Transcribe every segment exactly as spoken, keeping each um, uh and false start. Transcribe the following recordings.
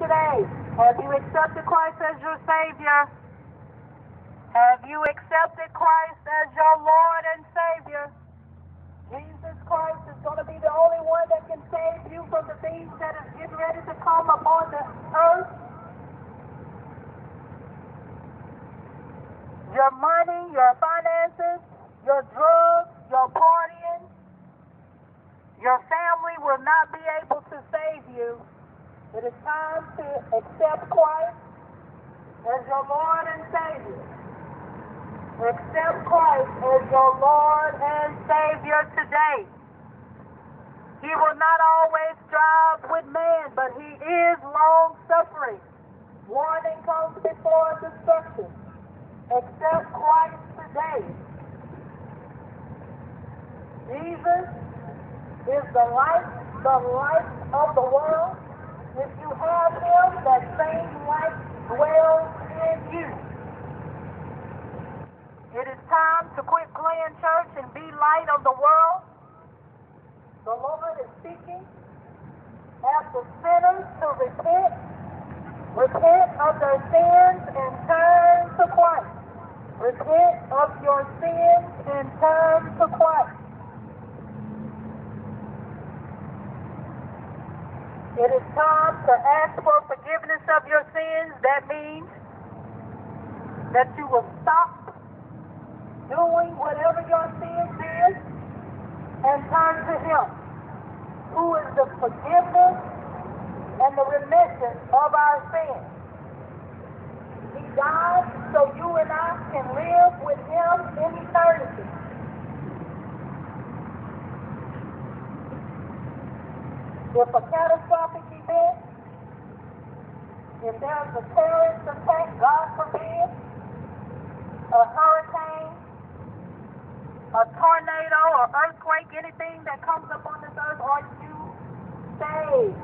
today? Have you accepted Christ as your Savior? Have you accepted Christ as your Lord and Savior? Jesus Christ is going to be the only one that can save you from the things that is getting ready to come upon the earth. Your money, your finances, your drugs, your partying, your family will not be able to save you. It is time to accept Christ as your Lord and Savior. Accept Christ as your Lord and Savior today. He will not always strive with man, but he is long-suffering. Warning comes before destruction. Accept Christ today. Jesus is the light, the light of the world. If you have him, that same light dwells in you. It is time to quit playing church and be light of the world. The Lord is seeking after sinners to repent, repent of their sins and turn to Christ. Repent of your sins and turn to Christ. It is time to ask for forgiveness of your sins. That means that you will stop doing whatever your sins is and turn to him, who is the forgiveness and the remission of our sins. He died so you and I can live with him in eternity. If a catastrophic event, if there's a terrorist attack, God forbid, a hurricane, a tornado, or earthquake, anything that comes upon this earth, are you saved?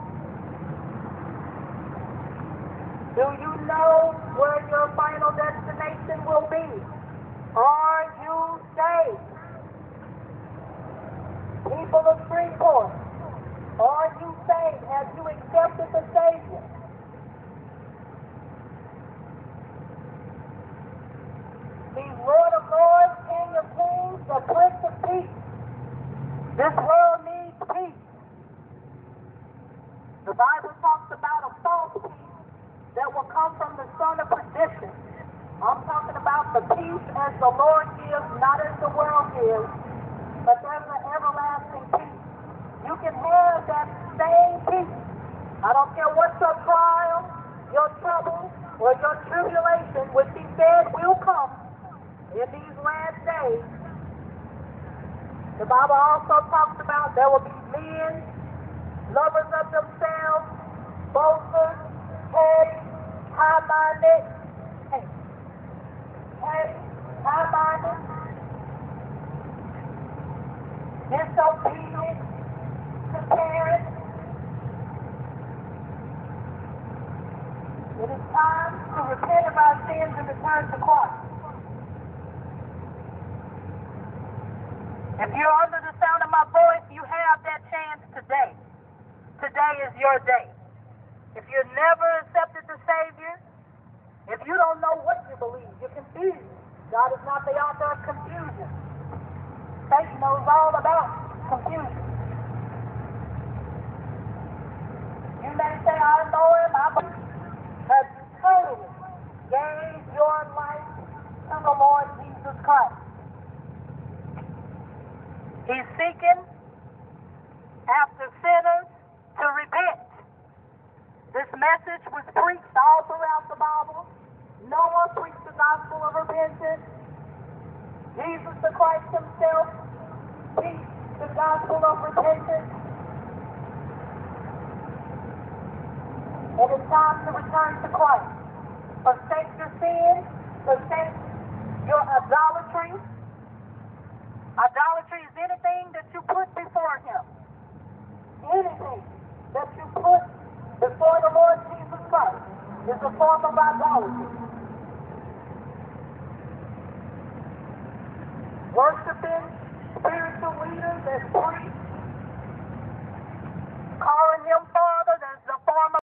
Do you know where your final destination will be? Are you saved? People of Freeport, are you saved? Have you accepted the Savior? He's Lord of Lords, King of Kings, the Prince of Peace. This world needs peace. The Bible talks about a false peace that will come from the son of perdition. I'm talking about the peace as the Lord gives, not as the world gives, but there's an everlasting peace. You can have that same peace. I don't care what your trial, your trouble, or your tribulation, which he said will come in these last days. The Bible also talks about there will be men, lovers of themselves, boasters, heady, high-minded, hey, heady, high-minded, disobedient to parents. It is time to repent of our sins and return to Christ. If you're under the sound of my voice, you have that chance today. Today is your day. If you've never accepted the Savior, if you don't know what you believe, you're confused. God is not the author of confusion. Satan knows all about confusion. You may say, I know him, I believe. Have you totally gave your life to the Lord Jesus Christ? He's seeking after sinners to repent. This message was preached all throughout the Bible. Noah preached the gospel of repentance. Jesus the Christ himself preached the gospel of repentance. It is time to return to Christ. Forsake your sins. Forsake your idolatry. Idolatry is anything that you put before him. Anything that you put before the Lord Jesus Christ is a form of idolatry. Worshiping spiritual leaders as priests